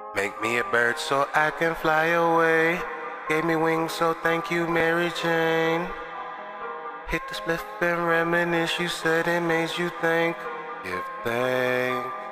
Make me a bird so I can fly away. Gave me wings, so thank you, Mary Jane. Hit the spliff and reminisce, you said it made you think. Give thanks.